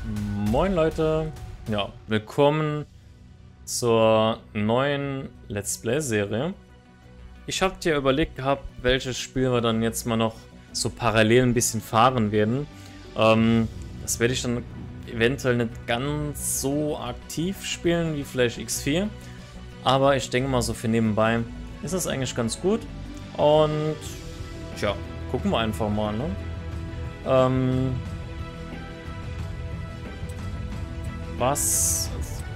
Moin Leute, ja, willkommen zur neuen Let's Play-Serie. Ich habe dir überlegt gehabt, welches Spiel wir dann jetzt mal noch so parallel ein bisschen fahren werden. Das werde ich dann eventuell nicht ganz so aktiv spielen wie vielleicht X4, aber ich denke mal so für nebenbei ist das eigentlich ganz gut und tja, gucken wir einfach mal, ne? Was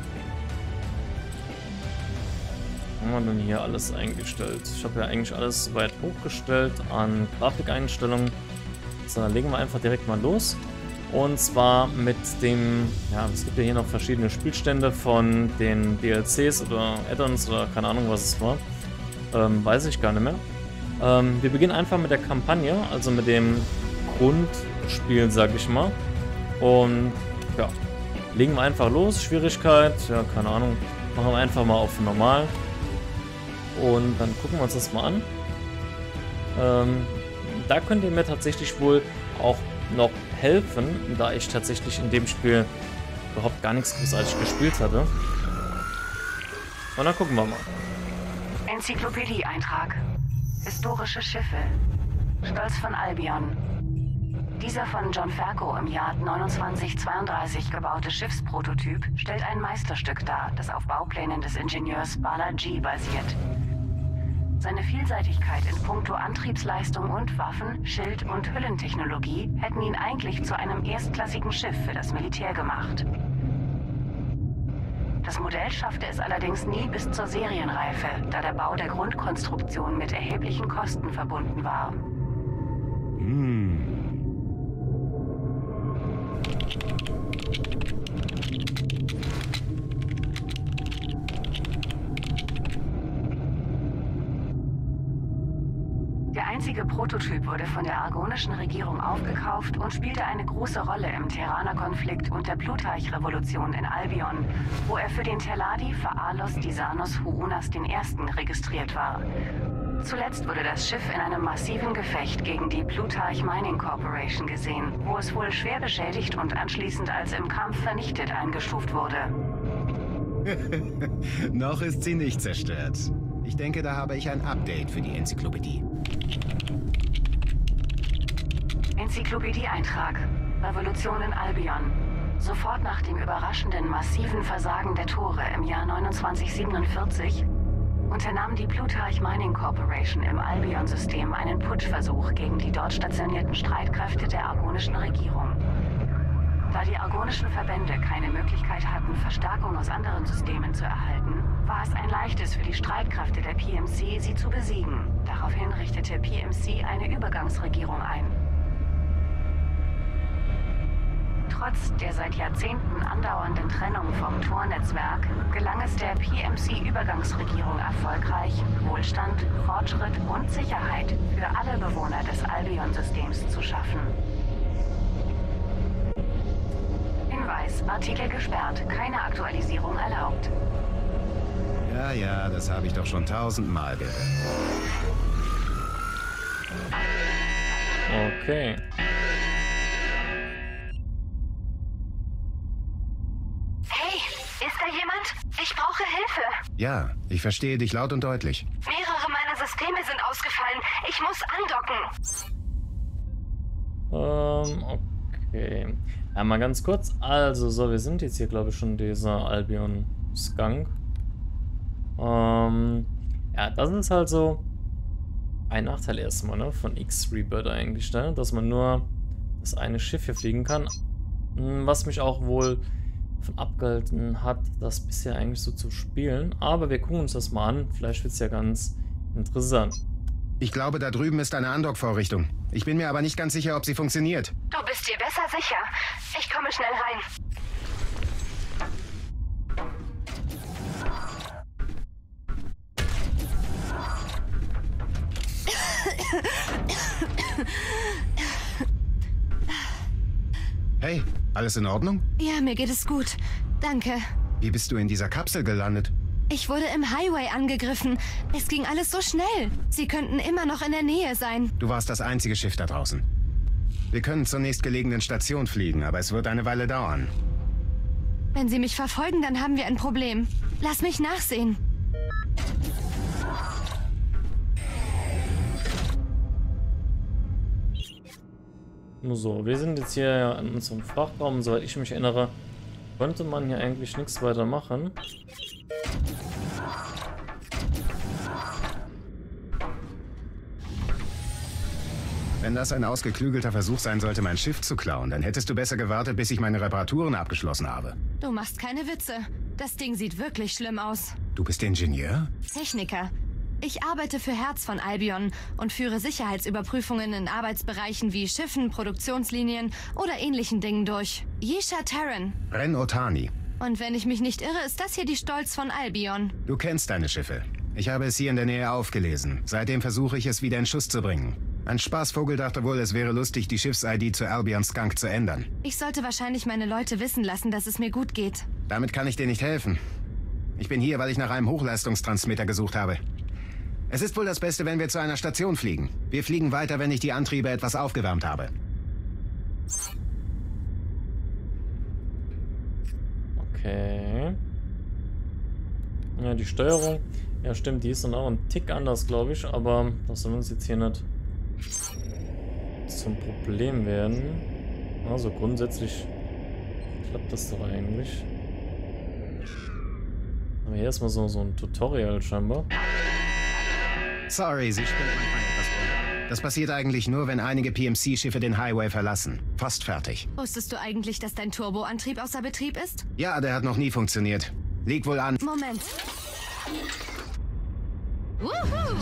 haben wir denn hier alles eingestellt? Ich habe ja eigentlich alles weit hochgestellt an Grafikeinstellungen. So, dann legen wir einfach direkt mal los. Und zwar mit dem, ja, es gibt ja hier noch verschiedene Spielstände von den DLCs oder Add-ons oder keine Ahnung, was es war. Weiß ich gar nicht mehr. Wir beginnen einfach mit der Kampagne, also mit dem Grundspiel, sag ich mal. Und ja, legen wir einfach los. Schwierigkeit, ja, keine Ahnung, machen wir einfach mal auf normal. Und dann gucken wir uns das mal an. Da könnt ihr mir tatsächlich wohl auch noch helfen, da ich tatsächlich in dem Spiel überhaupt gar nichts großartig gespielt hatte. Und dann gucken wir mal. Enzyklopädie-Eintrag. Historische Schiffe. Stolz von Albion. Dieser von John Ferko im Jahr 2932 gebaute Schiffsprototyp stellt ein Meisterstück dar, das auf Bauplänen des Ingenieurs Bala G basiert. Seine Vielseitigkeit in puncto Antriebsleistung und Waffen-, Schild- und Hüllentechnologie hätten ihn eigentlich zu einem erstklassigen Schiff für das Militär gemacht. Das Modell schaffte es allerdings nie bis zur Serienreife, da der Bau der Grundkonstruktion mit erheblichen Kosten verbunden war. Der einzige Prototyp wurde von der argonischen Regierung aufgekauft und spielte eine große Rolle im Terraner-Konflikt und der Plutarch-Revolution in Albion, wo er für den Teladi Faalos Disanos Huunas I. registriert war. Zuletzt wurde das Schiff in einem massiven Gefecht gegen die Plutarch Mining Corporation gesehen, wo es wohl schwer beschädigt und anschließend als im Kampf vernichtet eingestuft wurde. Noch ist sie nicht zerstört. Ich denke, da habe ich ein Update für die Enzyklopädie. Enzyklopädie-Eintrag. Revolution in Albion. Sofort nach dem überraschenden, massiven Versagen der Tore im Jahr 2947 unternahm die Plutarch Mining Corporation im Albion-System einen Putschversuch gegen die dort stationierten Streitkräfte der argonischen Regierung. Da die argonischen Verbände keine Möglichkeit hatten, Verstärkung aus anderen Systemen zu erhalten, war es ein leichtes für die Streitkräfte der PMC, sie zu besiegen. Daraufhin richtete PMC eine Übergangsregierung ein. Trotz der seit Jahrzehnten andauernden Trennung vom Tornetzwerk gelang es der PMC-Übergangsregierung erfolgreich, Wohlstand, Fortschritt und Sicherheit für alle Bewohner des Albion-Systems zu schaffen. Hinweis, Artikel gesperrt, keine Aktualisierung erlaubt. Ja, das habe ich doch schon 1000-mal gehört. Okay. Hey, ist da jemand? Ich brauche Hilfe. Ja, ich verstehe dich laut und deutlich. Mehrere meiner Systeme sind ausgefallen. Ich muss andocken. Okay. Ja, mal ganz kurz. Also, so, wir sind jetzt hier, glaube ich, schon dieser Albion Skunk. Ja, das ist halt so ein Nachteil erstmal, ne, von X-Rebirth eigentlich, ne, dass man nur das eine Schiff hier fliegen kann. Was mich auch wohl von abgehalten hat, das bisher eigentlich so zu spielen. Aber wir gucken uns das mal an. Vielleicht wird es ja ganz interessant. Ich glaube, da drüben ist eine Andock-Vorrichtung. Ich bin mir aber nicht ganz sicher, ob sie funktioniert. Du bist dir besser sicher. Ich komme schnell rein. Hey, alles in Ordnung? Ja, mir geht es gut. Danke. Wie bist du in dieser Kapsel gelandet? Ich wurde im Highway angegriffen. Es ging alles so schnell. Sie könnten immer noch in der Nähe sein. Du warst das einzige Schiff da draußen. Wir können zur nächstgelegenen Station fliegen, aber es wird eine Weile dauern. Wenn sie mich verfolgen, dann haben wir ein Problem. Lass mich nachsehen. So, wir sind jetzt hier in unserem Frachtraum. Soweit ich mich erinnere, konnte man hier eigentlich nichts weiter machen. Wenn das ein ausgeklügelter Versuch sein sollte, mein Schiff zu klauen, dann hättest du besser gewartet, bis ich meine Reparaturen abgeschlossen habe. Du machst keine Witze. Das Ding sieht wirklich schlimm aus. Du bist Ingenieur? Techniker. Ich arbeite für Herz von Albion und führe Sicherheitsüberprüfungen in Arbeitsbereichen wie Schiffen, Produktionslinien oder ähnlichen Dingen durch. Yesha Terran. Ren Otani. Und wenn ich mich nicht irre, ist das hier die Stolz von Albion. Du kennst deine Schiffe. Ich habe es hier in der Nähe aufgelesen. Seitdem versuche ich es wieder in Schuss zu bringen. Ein Spaßvogel dachte wohl, es wäre lustig, die Schiffs-ID zu Albion Skunk zu ändern. Ich sollte wahrscheinlich meine Leute wissen lassen, dass es mir gut geht. Damit kann ich dir nicht helfen. Ich bin hier, weil ich nach einem Hochleistungstransmitter gesucht habe. Es ist wohl das Beste, wenn wir zu einer Station fliegen. Wir fliegen weiter, wenn ich die Antriebe etwas aufgewärmt habe. Okay. Ja, die Steuerung. Ja, stimmt, die ist dann auch ein Tick anders, glaube ich. Aber das soll uns jetzt hier nicht zum Problem werden. Also grundsätzlich klappt das doch eigentlich. Aber hier erstmal so ein Tutorial scheinbar. Sorry, sie spinnt manchmal etwas rum. Das passiert eigentlich nur, wenn einige PMC-Schiffe den Highway verlassen. Fast fertig. Wusstest du eigentlich, dass dein Turboantrieb außer Betrieb ist? Ja, der hat noch nie funktioniert. Liegt wohl an... Moment. Wuhu!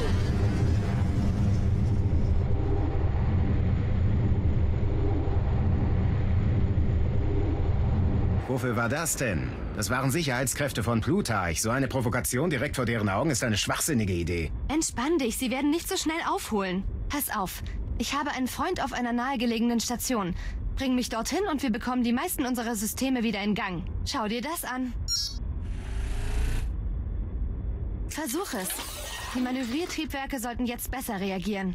Wofür war das denn? Das waren Sicherheitskräfte von Plutarch. So eine Provokation direkt vor deren Augen ist eine schwachsinnige Idee. Entspann dich, sie werden nicht so schnell aufholen. Pass auf, ich habe einen Freund auf einer nahegelegenen Station. Bring mich dorthin und wir bekommen die meisten unserer Systeme wieder in Gang. Schau dir das an. Versuch es. Die Manövriertriebwerke sollten jetzt besser reagieren.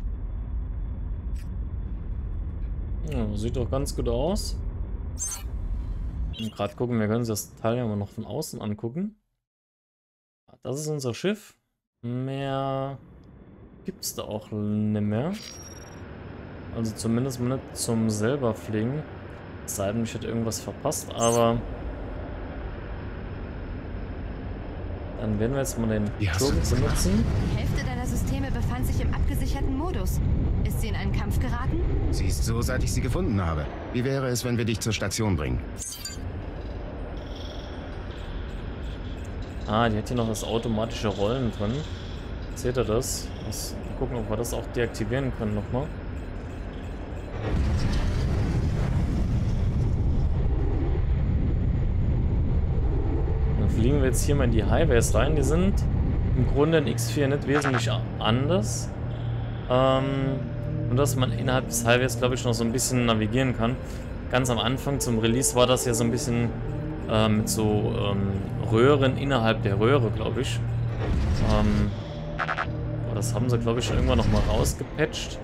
Ja, sieht doch ganz gut aus. Gerade gucken, wir können uns das Teil ja mal noch von außen angucken. Das ist unser Schiff. Mehr gibt es da auch nicht mehr. Also zumindest mal nicht zum selber fliegen. Es sei denn, ich hätte irgendwas verpasst, aber dann werden wir jetzt mal den Turbo benutzen. Die Hälfte deiner Systeme befand sich im abgesicherten Modus. Ist sie in einen Kampf geraten? Sie ist so, seit ich sie gefunden habe. Wie wäre es, wenn wir dich zur Station bringen? Ah, die hat hier noch das automatische Rollen drin. Seht ihr das? Mal gucken, ob wir das auch deaktivieren können nochmal. Dann fliegen wir jetzt hier mal in die Highways rein. Die sind im Grunde in X4 nicht wesentlich anders. Und dass man innerhalb des Highways, glaube ich, noch so ein bisschen navigieren kann. Ganz am Anfang zum Release war das ja so ein bisschen mit so Röhren innerhalb der Röhre, glaube ich. Aber das haben sie, glaube ich, irgendwann nochmal rausgepatcht.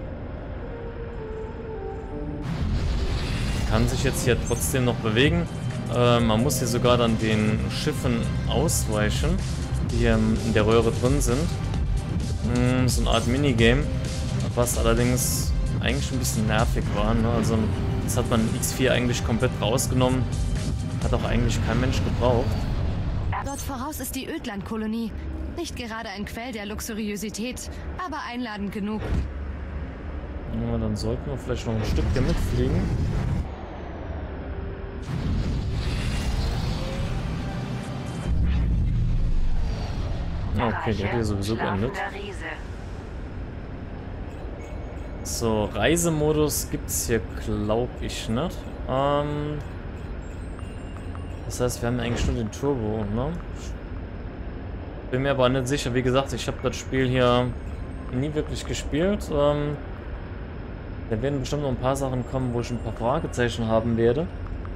Kann sich jetzt hier trotzdem noch bewegen. Man muss hier sogar dann den Schiffen ausweichen, die hier in der Röhre drin sind. So eine Art Minigame, was allerdings eigentlich ein bisschen nervig war. Ne? Also das hat man in X4 eigentlich komplett rausgenommen. Hat auch eigentlich kein Mensch gebraucht. Dort voraus ist die Ödland-Kolonie. Nicht gerade ein Quell der Luxuriosität, aber einladend genug. Ja, dann sollten wir vielleicht noch ein Stück hier mitfliegen. Okay, der hat hier sowieso beendet. So, Reisemodus gibt es hier, glaube ich, nicht. Das heißt, wir haben eigentlich nur den Turbo, ne? Bin mir aber nicht sicher. Wie gesagt, ich habe das Spiel hier nie wirklich gespielt. Da werden bestimmt noch ein paar Sachen kommen, wo ich ein paar Fragezeichen haben werde.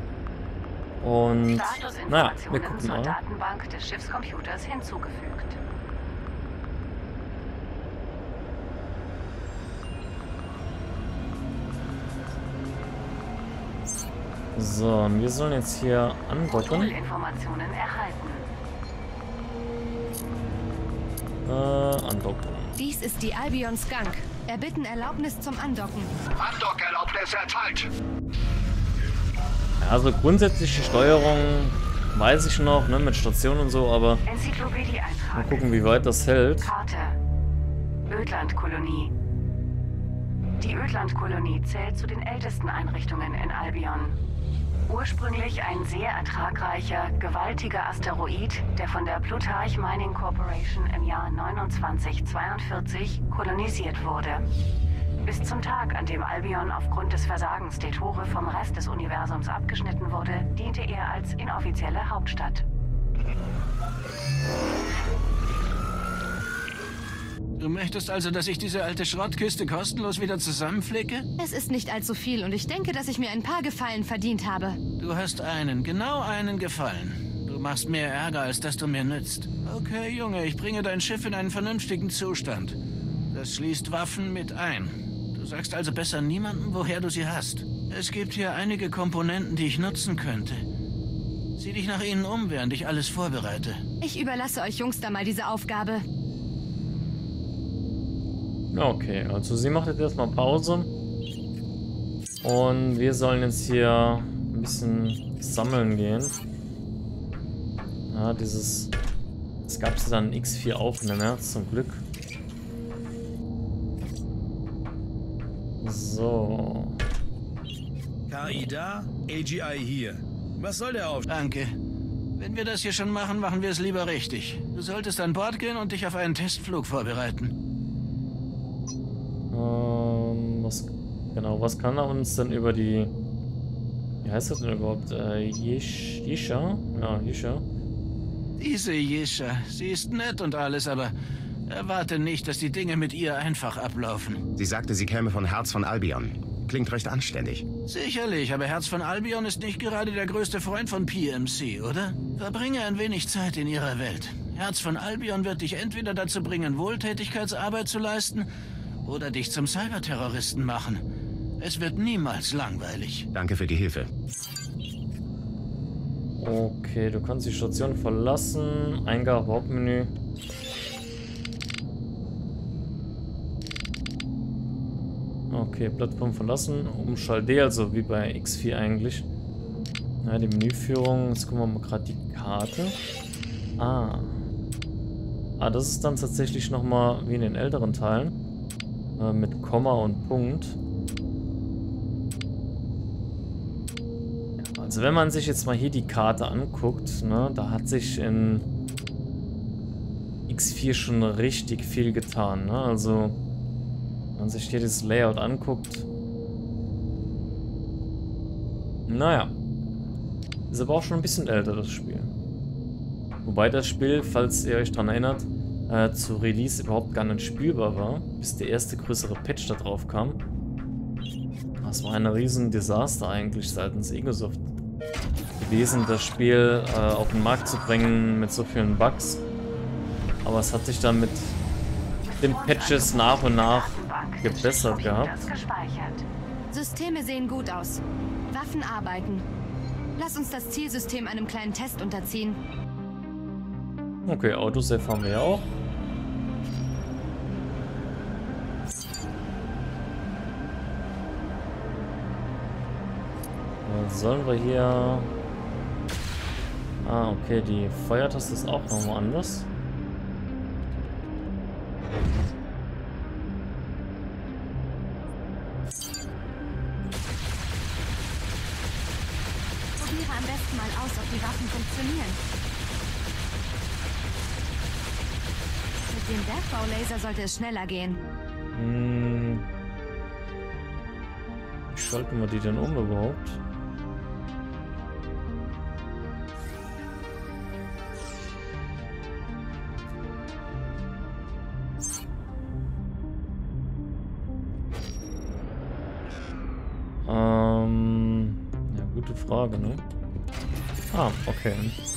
Und naja, wir gucken mal. Datenbank des Schiffscomputers hinzugefügt. So, und wir sollen jetzt hier andocken. Informationen erhalten. Andocken. Dies ist die Albion Skunk. Erbitten Erlaubnis zum Andocken. Andockerlaubnis erteilt. Ja, also grundsätzlich die Steuerung weiß ich noch, ne, mit Station und so, aber mal Enzyklopädie-Eintrag. gucken, wie weit das hält. Karte. Ödland-Kolonie. Die Ödland-Kolonie zählt zu den ältesten Einrichtungen in Albion. Ursprünglich ein sehr ertragreicher, gewaltiger Asteroid, der von der Plutarch Mining Corporation im Jahr 2942 kolonisiert wurde. Bis zum Tag, an dem Albion aufgrund des Versagens der Tore vom Rest des Universums abgeschnitten wurde, diente er als inoffizielle Hauptstadt. Du möchtest also, dass ich diese alte Schrottkiste kostenlos wieder zusammenflicke? Es ist nicht allzu viel und ich denke, dass ich mir ein paar Gefallen verdient habe. Du hast genau einen Gefallen. Du machst mehr Ärger, als dass du mir nützt. Okay, Junge, ich bringe dein Schiff in einen vernünftigen Zustand. Das schließt Waffen mit ein. Du sagst also besser niemandem, woher du sie hast. Es gibt hier einige Komponenten, die ich nutzen könnte. Sieh dich nach ihnen um, während ich alles vorbereite. Ich überlasse euch Jungs da mal diese Aufgabe. Okay, also sie macht jetzt erstmal Pause. Und wir sollen jetzt hier ein bisschen sammeln gehen. Ja, das gab es dann X4 aufnehmen, zum Glück. So. KI da, AGI hier. Was soll der Auftrag? Danke. Wenn wir das hier schon machen, machen wir es lieber richtig. Du solltest an Bord gehen und dich auf einen Testflug vorbereiten. Was kann er uns denn über die... Wie heißt das denn überhaupt? Yisha? Ja, Yisha. Diese Yisha, sie ist nett und alles, aber erwarte nicht, dass die Dinge mit ihr einfach ablaufen. Sie sagte, sie käme von Herz von Albion. Klingt recht anständig. Sicherlich, aber Herz von Albion ist nicht gerade der größte Freund von PMC, oder? Verbringe ein wenig Zeit in ihrer Welt. Herz von Albion wird dich entweder dazu bringen, Wohltätigkeitsarbeit zu leisten, oder dich zum Cyberterroristen machen. Es wird niemals langweilig. Danke für die Hilfe. Okay, du kannst die Station verlassen. Eingabe Hauptmenü. Okay, Plattform verlassen. Umschalt D, also wie bei X4 eigentlich. Ja, die Menüführung. Jetzt gucken wir mal gerade die Karte. Das ist dann tatsächlich nochmal wie in den älteren Teilen. Mit Komma und Punkt. Ja, also wenn man sich jetzt mal hier die Karte anguckt, ne, da hat sich in X4 schon richtig viel getan. Ne? Also wenn man sich hier das Layout anguckt. Naja. Ist aber auch schon ein bisschen älter, das Spiel. Wobei das Spiel, falls ihr euch daran erinnert, zu Release überhaupt gar nicht spielbar war, bis der erste größere Patch da drauf kam. Das war ein riesen Desaster eigentlich seitens Egosoft gewesen, das Spiel auf den Markt zu bringen mit so vielen Bugs. Aber es hat sich dann mit den Patches nach und nach gebessert gehabt. Systeme sehen gut aus. Waffen arbeiten. Lass uns das Zielsystem einem kleinen Test unterziehen. Okay, Autosave haben wir ja auch. Was sollen wir hier... Okay, die Feuertaste ist auch nochmal anders. Probiere am besten mal aus, ob die Waffen funktionieren. Mit dem Bergbau-Laser sollte es schneller gehen. Wie schalten wir die denn um überhaupt? Ja, gute Frage, ne? Okay.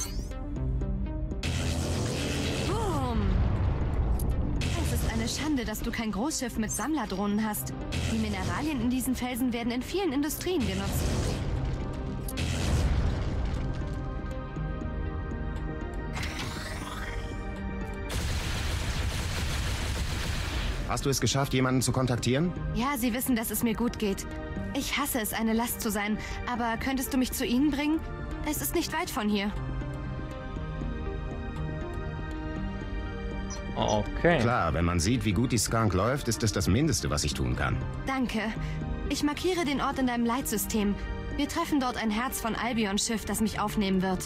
Schande, dass du kein Großschiff mit Sammlerdrohnen hast. Die Mineralien in diesen Felsen werden in vielen Industrien genutzt. Hast du es geschafft, jemanden zu kontaktieren? Ja, sie wissen, dass es mir gut geht. Ich hasse es, eine Last zu sein, aber könntest du mich zu ihnen bringen? Es ist nicht weit von hier. Okay. Klar, wenn man sieht, wie gut die Skunk läuft, ist es das Mindeste, was ich tun kann. Danke. Ich markiere den Ort in deinem Leitsystem. Wir treffen dort ein Herz von Albion-Schiff, das mich aufnehmen wird.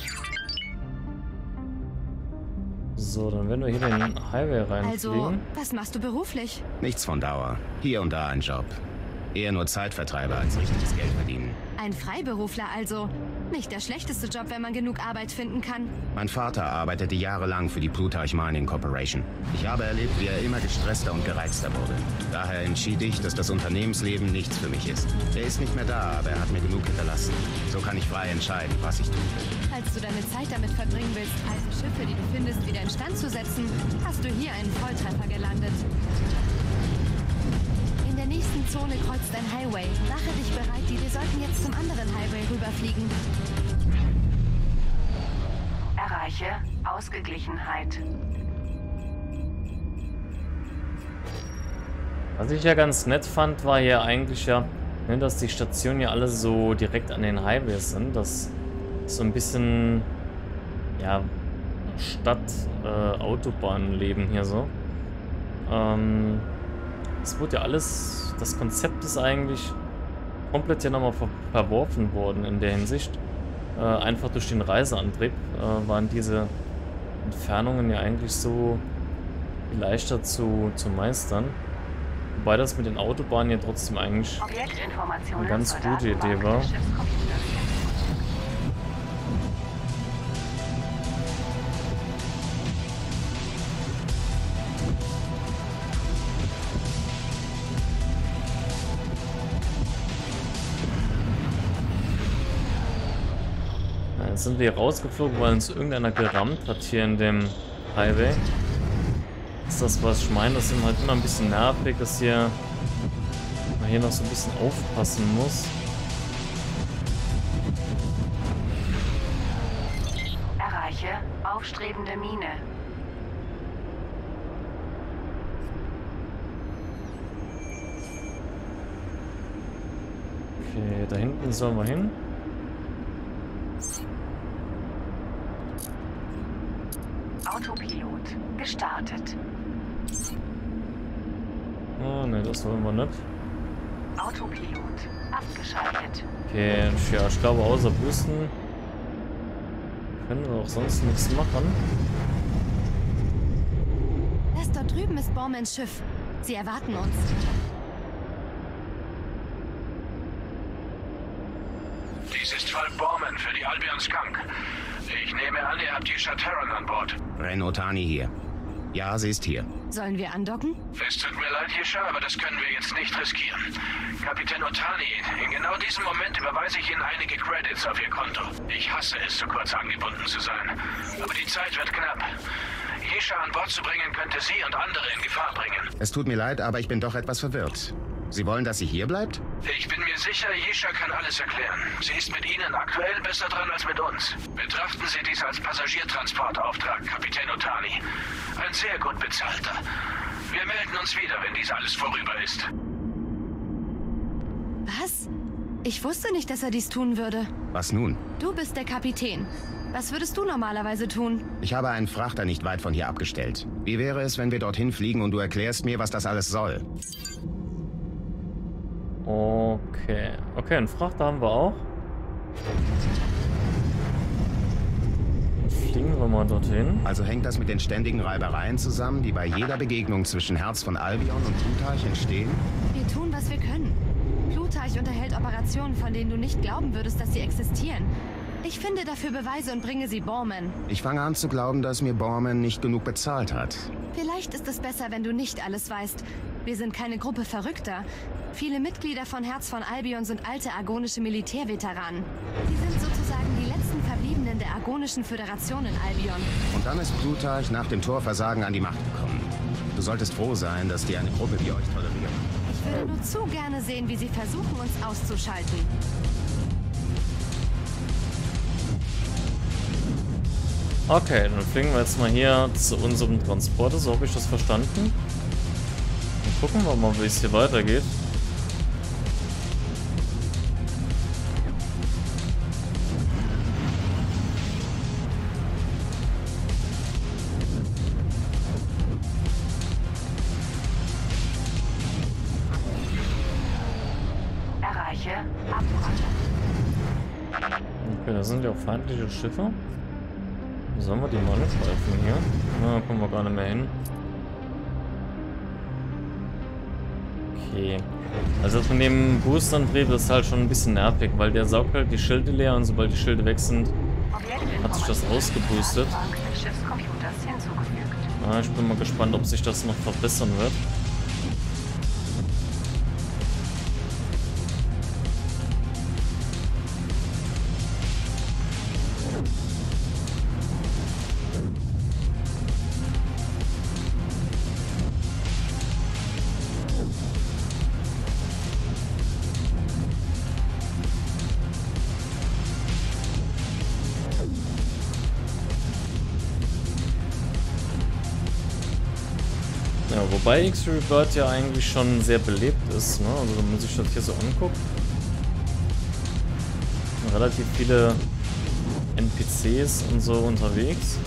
So, dann werden wir hier den Highway reinfliegen. Also, was machst du beruflich? Nichts von Dauer. Hier und da ein Job. Eher nur Zeitvertreiber als richtiges Geld verdienen. Ein Freiberufler also. Nicht der schlechteste Job, wenn man genug Arbeit finden kann. Mein Vater arbeitete jahrelang für die Plutarch Mining Corporation. Ich habe erlebt, wie er immer gestresster und gereizter wurde. Daher entschied ich, dass das Unternehmensleben nichts für mich ist. Er ist nicht mehr da, aber er hat mir genug hinterlassen. So kann ich frei entscheiden, was ich tun will. Falls du deine Zeit damit verbringen willst, alte Schiffe, die du findest, wieder instand zu setzen, hast du hier einen Volltreffer gelandet. In der nächsten Zone kreuzt ein Highway. Mache dich bereit, wir sollten jetzt zum anderen Highway rüberfliegen. Erreiche Ausgeglichenheit. Was ich ja ganz nett fand, war ja eigentlich ja, dass die Stationen ja alle so direkt an den Highways sind. Das ist so ein bisschen, ja, Stadt-Autobahnleben hier so. Es wurde ja alles, das Konzept ist eigentlich komplett ja nochmal verworfen worden in der Hinsicht. Einfach durch den Reiseantrieb waren diese Entfernungen ja eigentlich so leichter zu meistern. Wobei das mit den Autobahnen ja trotzdem eigentlich eine ganz gute Idee war. Jetzt sind wir hier rausgeflogen, weil uns irgendeiner gerammt hat hier in dem Highway. Ist das, was ich meine? Das ist halt immer ein bisschen nervig, dass man hier noch so ein bisschen aufpassen muss. Erreiche aufstrebende Mine. Okay, da hinten sollen wir hin. Autopilot gestartet. Oh ne, das wollen wir nicht. Autopilot abgeschaltet. Okay, ja, ich glaube außer Boosten können wir auch sonst nichts machen. Das dort drüben ist Bormans Schiff. Sie erwarten uns. Dies ist Fall Borman für die Albion Skunk. Ich nehme an, ihr habt Yisha Terran an Bord. Ren Otani hier. Ja, sie ist hier. Sollen wir andocken? Es tut mir leid, Yisha, aber das können wir jetzt nicht riskieren. Kapitän Otani, in genau diesem Moment überweise ich Ihnen einige Credits auf Ihr Konto. Ich hasse es, so kurz angebunden zu sein. Aber die Zeit wird knapp. Yisha an Bord zu bringen, könnte Sie und andere in Gefahr bringen. Es tut mir leid, aber ich bin doch etwas verwirrt. Sie wollen, dass sie hier bleibt? Ich bin mir sicher, Yisha kann alles erklären. Sie ist mit Ihnen aktuell besser dran als mit uns. Betrachten Sie dies als Passagiertransportauftrag, Kapitän Otani. Ein sehr gut bezahlter. Wir melden uns wieder, wenn dies alles vorüber ist. Was? Ich wusste nicht, dass er dies tun würde. Was nun? Du bist der Kapitän. Was würdest du normalerweise tun? Ich habe einen Frachter nicht weit von hier abgestellt. Wie wäre es, wenn wir dorthin fliegen und du erklärst mir, was das alles soll? Okay. Okay, einen Frachter haben wir auch. Dann fliegen wir mal dorthin. Also hängt das mit den ständigen Reibereien zusammen, die bei jeder Begegnung zwischen Herz von Albion und Plutarch entstehen? Wir tun, was wir können. Plutarch unterhält Operationen, von denen du nicht glauben würdest, dass sie existieren. Ich finde dafür Beweise und bringe sie Borman. Ich fange an zu glauben, dass mir Borman nicht genug bezahlt hat. Vielleicht ist es besser, wenn du nicht alles weißt. Wir sind keine Gruppe Verrückter. Viele Mitglieder von Herz von Albion sind alte argonische Militärveteranen. Sie sind sozusagen die letzten Verbliebenen der argonischen Föderation in Albion. Und dann ist Plutarch nach dem Torversagen an die Macht gekommen. Du solltest froh sein, dass die eine Gruppe wie euch toleriert. Ich würde nur zu gerne sehen, wie sie versuchen, uns auszuschalten. Okay, dann fliegen wir jetzt mal hier zu unserem Transporter. So habe ich das verstanden. Gucken wir mal, wie es hier weitergeht. Erreiche Abwrack. Okay, da sind ja auch feindliche Schiffe. Sollen wir die mal angreifen hier? Na, da kommen wir gar nicht mehr hin. Okay. Also von dem Boostantrieb ist halt schon ein bisschen nervig, weil der saugt halt die Schilde leer und sobald die Schilde weg sind, hat sich das ausgeboostet. Des Schiffscomputers hinzugefügt. Ich bin mal gespannt, ob sich das noch verbessern wird. Ja, wobei X-Rebirth ja eigentlich schon sehr belebt ist, ne? Also wenn man sich das hier so anguckt. Relativ viele NPCs und so unterwegs.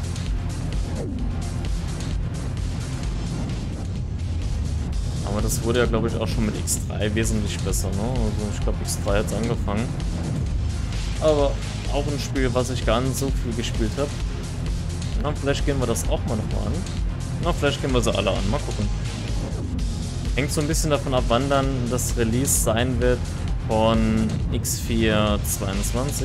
Aber das wurde ja, glaube ich, auch schon mit X3 wesentlich besser, ne? Also ich glaube, X3 hat angefangen. Aber auch ein Spiel, was ich gar nicht so viel gespielt habe. Na, vielleicht gehen wir das auch mal nochmal an. Na, vielleicht gehen wir sie alle an. Mal gucken. Hängt so ein bisschen davon ab, wann dann das Release sein wird von X4 22.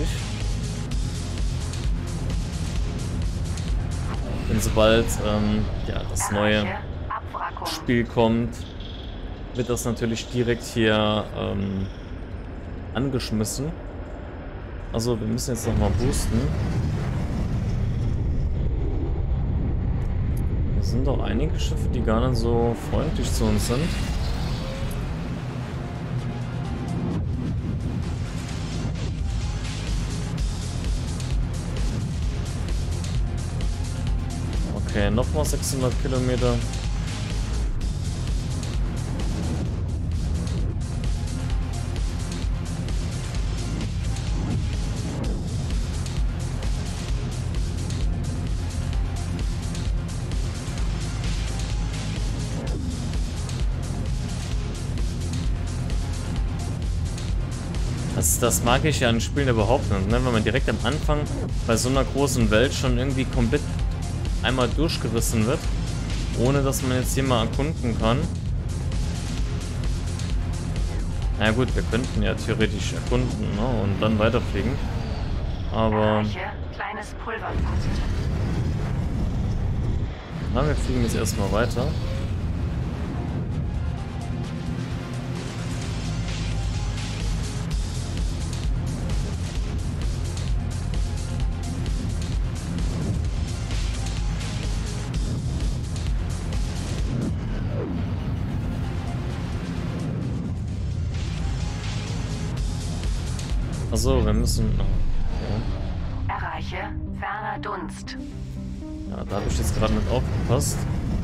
Denn sobald ja, das neue Spiel kommt, wird das natürlich direkt hier angeschmissen. Also wir müssen jetzt nochmal boosten. Es sind doch einige Schiffe, die gar nicht so freundlich zu uns sind. Okay, nochmal 600 Kilometer. Das mag ich ja an Spielen überhaupt nicht, ne? Wenn man direkt am Anfang bei so einer großen Welt schon irgendwie komplett einmal durchgerissen wird, ohne dass man jetzt hier mal erkunden kann. Na gut, wir könnten ja theoretisch erkunden, ne? Und dann weiterfliegen. Aber kleines Pulverfass. Na, wir fliegen jetzt erstmal weiter. Achso, wir müssen... Okay. Erreiche ferner Dunst. Ja, da habe ich jetzt gerade nicht aufgepasst.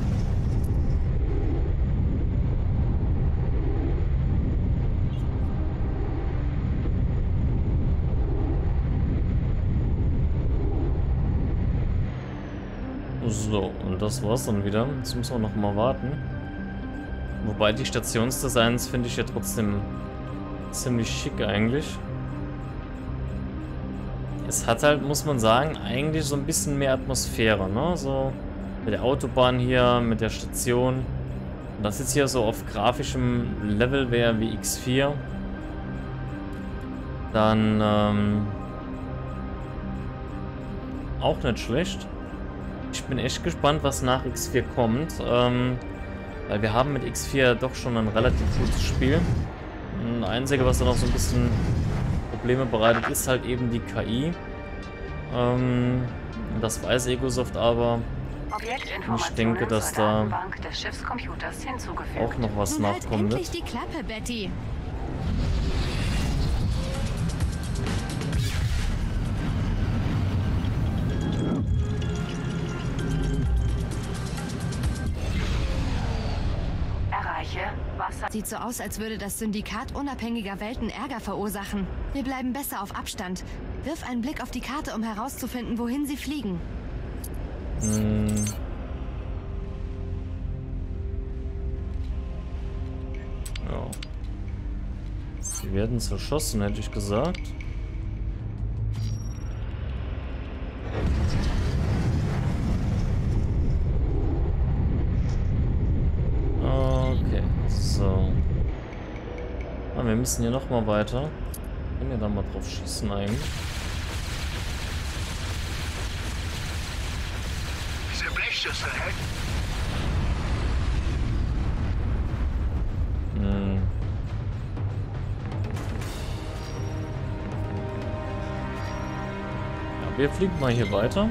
So, und das war's dann wieder. Jetzt müssen wir noch mal warten. Wobei die Stationsdesigns finde ich ja trotzdem ziemlich schick eigentlich. Es hat halt, muss man sagen, eigentlich so ein bisschen mehr Atmosphäre, ne? So mit der Autobahn hier, mit der Station. Und das jetzt hier so auf grafischem Level wäre wie X4. Dann auch nicht schlecht. Ich bin echt gespannt, was nach X4 kommt. Weil wir haben mit X4 doch schon ein relativ gutes Spiel. Das Einzige, was da noch so ein bisschen Probleme bereitet, ist halt eben die KI. Das weiß Egosoft aber. Ich denke, dass da auch noch was nachkommen wird. Endlich die Klappe, Betty. Sieht so aus, als würde das Syndikat unabhängiger Welten Ärger verursachen. Wir bleiben besser auf Abstand. Wirf einen Blick auf die Karte, um herauszufinden, wohin sie fliegen. Ja. Sie werden zerschossen, hätte ich gesagt. Okay, so. Ah, wir müssen hier nochmal weiter. Können wir da mal drauf schießen eigentlich? Diese Blechschüssel hält. Ja, wir fliegen mal hier weiter.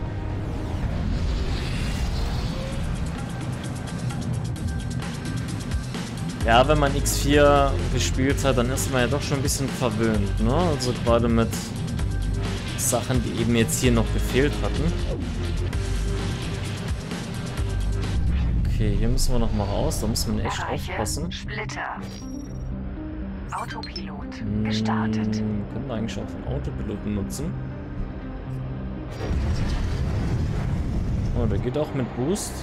Ja, wenn man X4 gespielt hat, dann ist man ja doch schon ein bisschen verwöhnt, ne? Also gerade mit Sachen, die eben jetzt hier noch gefehlt hatten. Okay, hier müssen wir noch mal raus, da muss man echt aufpassen. Splitter. Autopilot gestartet. Können wir eigentlich auch den Autopilot benutzen? Oh, der geht auch mit Boost.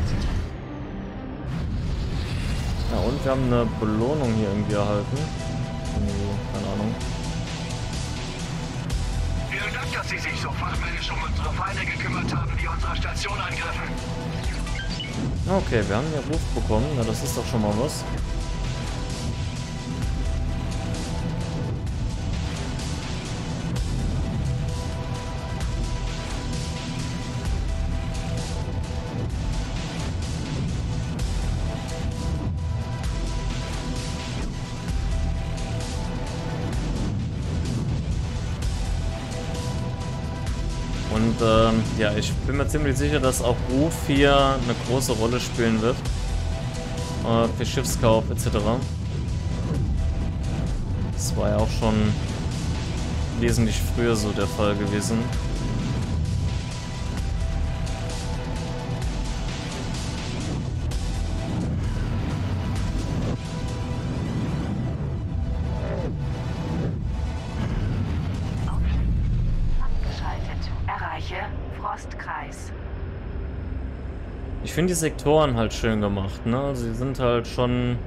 Ja, und wir haben eine Belohnung hier irgendwie erhalten. Keine Ahnung. Vielen Dank, dass Sie sich so fachmännisch um unsere Feinde gekümmert haben, die unsere Station angriffen. Okay, wir haben einen Ruf bekommen. Na, das ist doch schon mal was. Und ja, ich bin mir ziemlich sicher, dass auch Ruf hier eine große Rolle spielen wird. Für Schiffskauf etc. Das war ja auch schon wesentlich früher so der Fall gewesen. Frostkreis. Ich finde die Sektoren halt schön gemacht, ne? Sie sind halt schon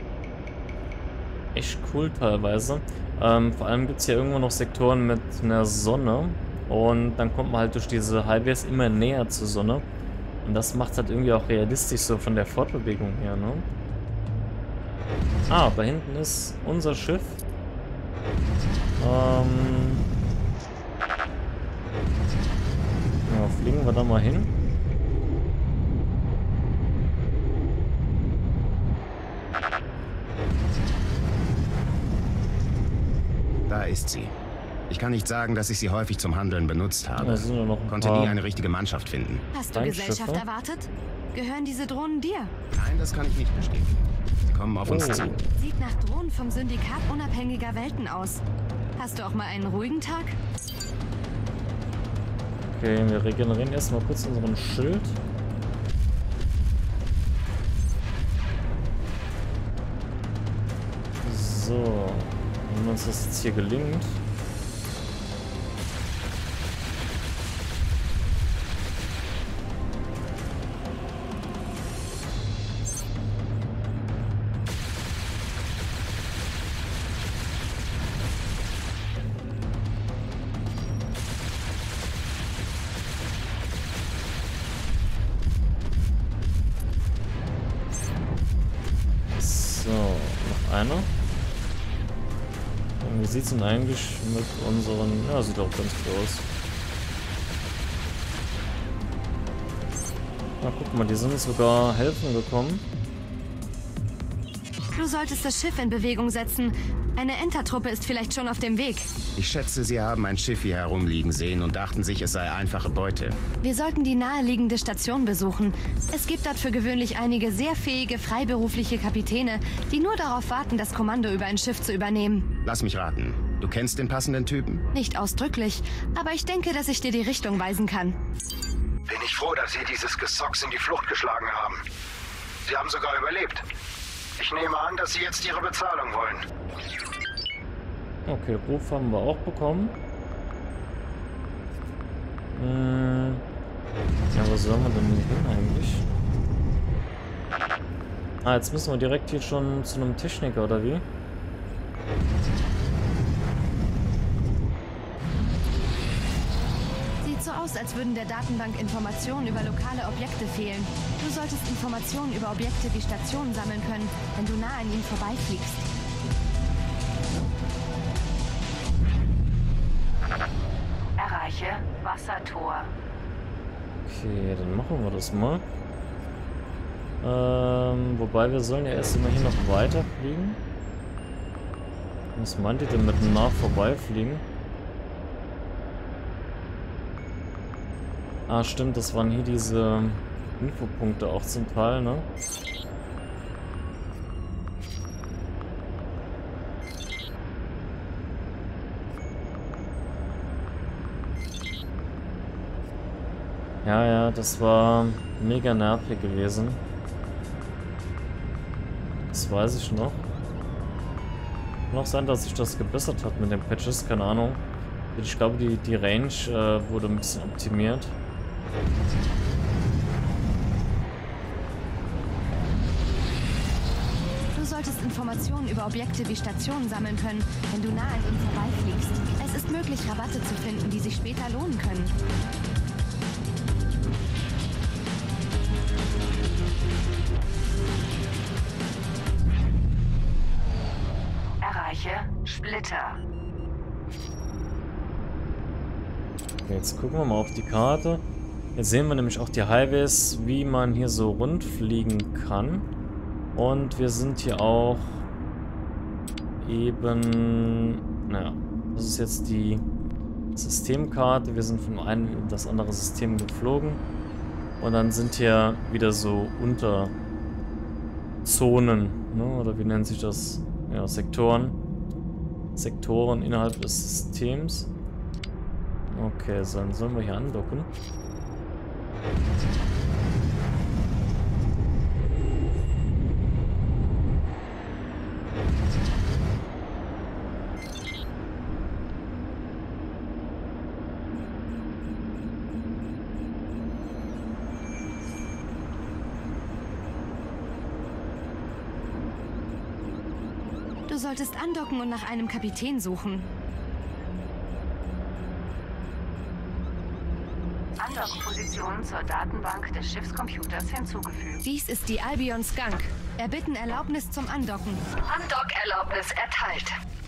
echt cool teilweise. Vor allem gibt es hier irgendwo noch Sektoren mit einer Sonne. Und dann kommt man halt durch diese Highways immer näher zur Sonne. Und das macht halt irgendwie auch realistisch so von der Fortbewegung her, ne? Ah, da hinten ist unser Schiff. Ja, fliegen wir da mal hin. Da ist sie. Ich kann nicht sagen, dass ich sie häufig zum Handeln benutzt habe. Da sind noch ein Konnte paar nie eine richtige Mannschaft finden. Hast du Gesellschaft erwartet? Gehören diese Drohnen dir? Nein, das kann ich nicht bestätigen. Sie kommen auf uns zu. Sieht nach Drohnen vom Syndikat unabhängiger Welten aus. Hast du auch mal einen ruhigen Tag? Okay, wir regenerieren erstmal kurz unseren Schild. So, wenn uns das jetzt hier gelingt. So, noch einer. Und wie sieht es denn eigentlich mit unseren... Ja, sieht auch ganz gut aus. Na, guck mal, die sind sogar helfen gekommen. Du solltest das Schiff in Bewegung setzen. Eine Entertruppe ist vielleicht schon auf dem Weg. Ich schätze, Sie haben ein Schiff hier herumliegen sehen und dachten sich, es sei einfache Beute. Wir sollten die naheliegende Station besuchen. Es gibt dort für gewöhnlich einige sehr fähige, freiberufliche Kapitäne, die nur darauf warten, das Kommando über ein Schiff zu übernehmen. Lass mich raten. Du kennst den passenden Typen? Nicht ausdrücklich, aber ich denke, dass ich dir die Richtung weisen kann. Bin ich froh, dass Sie dieses Gesocks in die Flucht geschlagen haben. Sie haben sogar überlebt. Ich nehme an, dass Sie jetzt Ihre Bezahlung wollen. Okay, Ruf haben wir auch bekommen. Ja, was sollen wir denn hier hin eigentlich? Ah, jetzt müssen wir direkt hier schon zu einem Techniker, oder wie? Sieht so aus, als würden der Datenbank Informationen über lokale Objekte fehlen. Du solltest Informationen über Objekte wie Stationen sammeln können, wenn du nah an ihnen vorbeifliegst. Erreiche Wassertor. Okay, dann machen wir das mal. Wobei wir sollen ja erst immer hier noch weiter fliegen. Was meint ihr denn mit nah vorbeifliegen? Ah, stimmt, das waren hier diese Infopunkte auch zum Teil, ne? Ja, ja, das war mega nervig gewesen. Das weiß ich noch. Kann auch sein, dass sich das gebessert hat mit den Patches, keine Ahnung. Ich glaube, die Range wurde ein bisschen optimiert. Du solltest Informationen über Objekte wie Stationen sammeln können, wenn du nah an ihnen vorbeifliegst. Es ist möglich, Rabatte zu finden, die sich später lohnen können. Erreiche Splitter. Jetzt gucken wir mal auf die Karte. Jetzt sehen wir nämlich auch die Highways, wie man hier so rund fliegen kann. Und wir sind hier auch eben... Naja, das ist jetzt die Systemkarte. Wir sind von einem in das andere System geflogen. Und dann sind hier wieder so Unterzonen, ne? Oder wie nennt sich das? Ja, Sektoren. Sektoren innerhalb des Systems. Okay, so, dann sollen wir hier andocken. Du solltest andocken und nach einem Kapitän suchen. Andock-Position zur Datenbank des Schiffscomputers hinzugefügt. Dies ist die Albion Skunk. Erbitten Erlaubnis zum Andocken. Andock-Erlaubnis erteilt.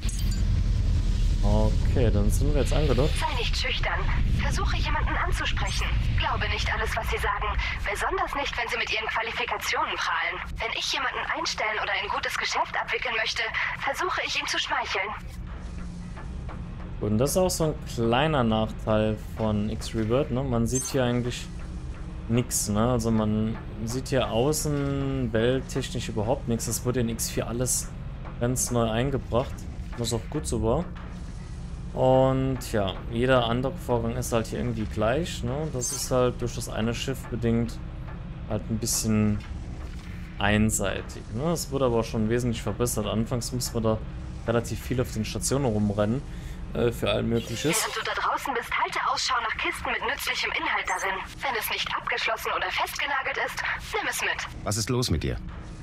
Okay, dann sind wir jetzt angedockt. Sei nicht schüchtern. Versuche jemanden anzusprechen. Glaube nicht alles, was sie sagen. Besonders nicht, wenn sie mit ihren Qualifikationen prahlen. Wenn ich jemanden einstellen oder ein gutes Geschäft abwickeln möchte, versuche ich ihm zu schmeicheln. Und das ist auch so ein kleiner Nachteil von X-Rebirth, ne? Man sieht hier eigentlich nichts, ne? Also man sieht hier außen welttechnisch überhaupt nichts. Das wurde in X4 alles ganz neu eingebracht, was auch gut so war. Und ja, jeder Andock-Vorgang ist halt hier irgendwie gleich, ne? Das ist halt durch das eine Schiff bedingt halt ein bisschen einseitig, ne? Das wurde aber schon wesentlich verbessert. Anfangs musste man da relativ viel auf den Stationen rumrennen. Für all Mögliches. Während du da draußen bist, halte Ausschau nach Kisten mit nützlichem Inhalt darin. Wenn es nicht abgeschlossen oder festgenagelt ist, nimm es mit. Was ist los mit dir?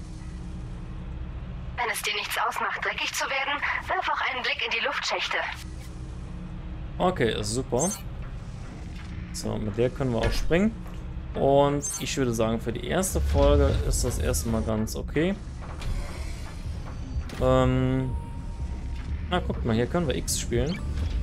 Wenn es dir nichts ausmacht, dreckig zu werden, wirf auch einen Blick in die Luftschächte. Okay, super. So, mit der können wir auch springen. Und ich würde sagen, für die erste Folge ist das erstmal ganz okay. Na, guckt mal, hier können wir X spielen.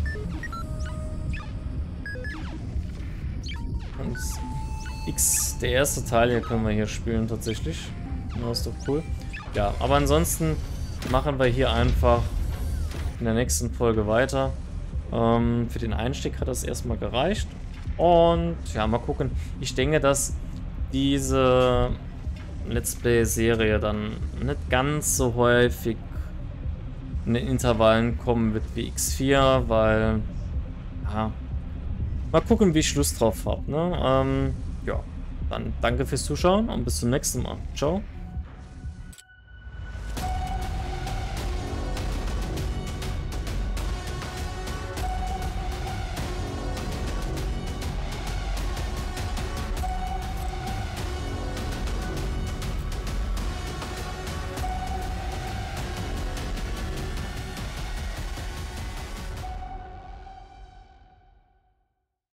Und X, der erste Teil hier können wir hier spielen tatsächlich. Das ist doch cool. Ja, aber ansonsten machen wir hier einfach in der nächsten Folge weiter. Für den Einstieg hat das erstmal gereicht. Und ja, mal gucken. Ich denke, dass diese Let's Play-Serie dann nicht ganz so häufig in den Intervallen kommen wird wie X4, weil ja, mal gucken, wie ich Lust drauf habe. Ne? Ja, dann danke fürs Zuschauen und bis zum nächsten Mal. Ciao.